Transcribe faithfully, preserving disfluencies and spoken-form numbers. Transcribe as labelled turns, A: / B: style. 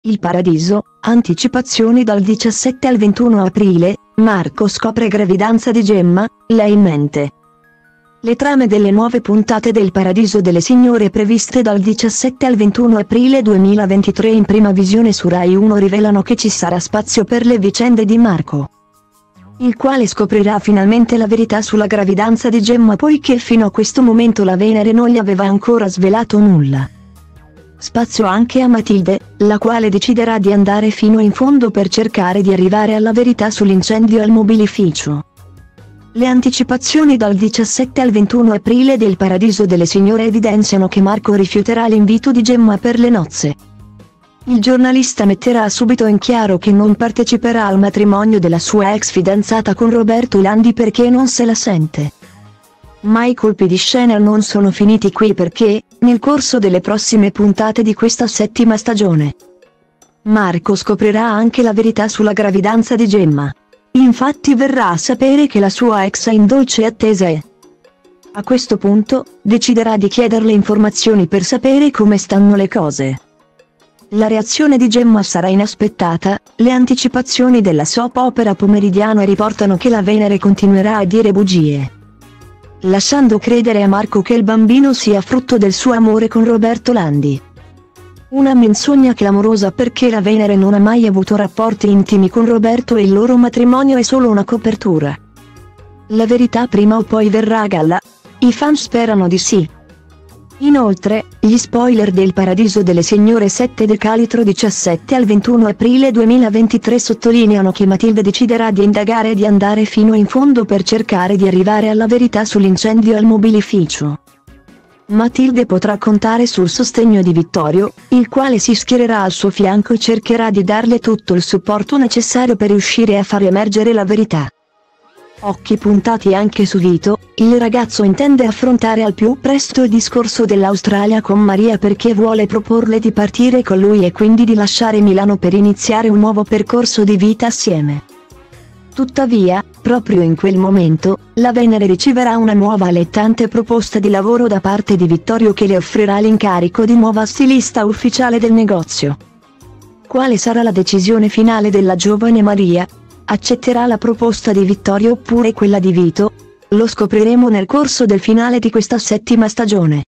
A: Il Paradiso, anticipazioni dal diciassette al ventuno aprile, Marco scopre gravidanza di Gemma, lei mente. Le trame delle nuove puntate del Paradiso delle Signore previste dal diciassette al ventuno aprile duemilaventitré in prima visione su Rai uno rivelano che ci sarà spazio per le vicende di Marco, il quale scoprirà finalmente la verità sulla gravidanza di Gemma poiché fino a questo momento la Venere non gli aveva ancora svelato nulla. Spazio anche a Matilde, la quale deciderà di andare fino in fondo per cercare di arrivare alla verità sull'incendio al mobilificio. Le anticipazioni dal diciassette al ventuno aprile del Paradiso delle Signore evidenziano che Marco rifiuterà l'invito di Gemma per le nozze. Il giornalista metterà subito in chiaro che non parteciperà al matrimonio della sua ex fidanzata con Roberto Landi perché non se la sente. Ma i colpi di scena non sono finiti qui perché, nel corso delle prossime puntate di questa settima stagione, Marco scoprirà anche la verità sulla gravidanza di Gemma. Infatti verrà a sapere che la sua ex è in dolce attesa e, a questo punto, deciderà di chiederle informazioni per sapere come stanno le cose. La reazione di Gemma sarà inaspettata, le anticipazioni della soap opera pomeridiana riportano che la Venere continuerà a dire bugie, lasciando credere a Marco che il bambino sia frutto del suo amore con Roberto Landi. Una menzogna clamorosa perché la Venere non ha mai avuto rapporti intimi con Roberto e il loro matrimonio è solo una copertura. La verità prima o poi verrà a galla? I fan sperano di sì. Inoltre, gli spoiler del Paradiso delle Signore sette Decalitro diciassette al ventuno aprile duemilaventitré sottolineano che Matilde deciderà di indagare e di andare fino in fondo per cercare di arrivare alla verità sull'incendio al mobilificio. Matilde potrà contare sul sostegno di Vittorio, il quale si schiererà al suo fianco e cercherà di darle tutto il supporto necessario per riuscire a far emergere la verità. Occhi puntati anche su Vito, il ragazzo intende affrontare al più presto il discorso dell'Australia con Maria perché vuole proporle di partire con lui e quindi di lasciare Milano per iniziare un nuovo percorso di vita assieme. Tuttavia, proprio in quel momento, la Venere riceverà una nuova allettante proposta di lavoro da parte di Vittorio che le offrirà l'incarico di nuova stilista ufficiale del negozio. Quale sarà la decisione finale della giovane Maria? Accetterà la proposta di Vittorio oppure quella di Vito? Lo scopriremo nel corso del finale di questa settima stagione.